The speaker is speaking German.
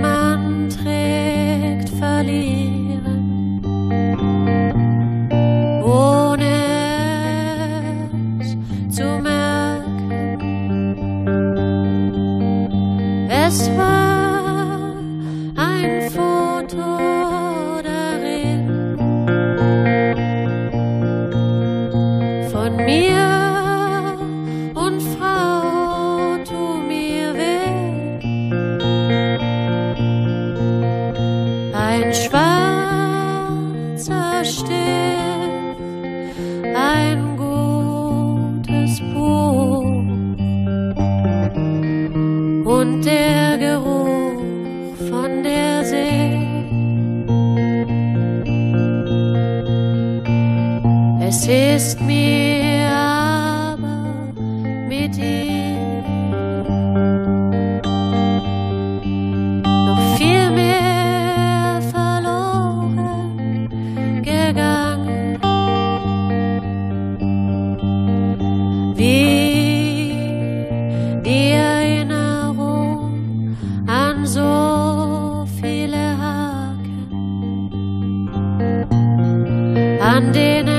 man trägt, verlieren, ohne es zu merken. Es war ein Foto darin von mir und Frau, tu mir weh. Ein schwarzer Stift, ein gutes Buch und der Geruch von der See. Es ist mir aber mit ihm noch viel mehr verloren gegangen, wie die Erinnerung an so viele Haken, an denen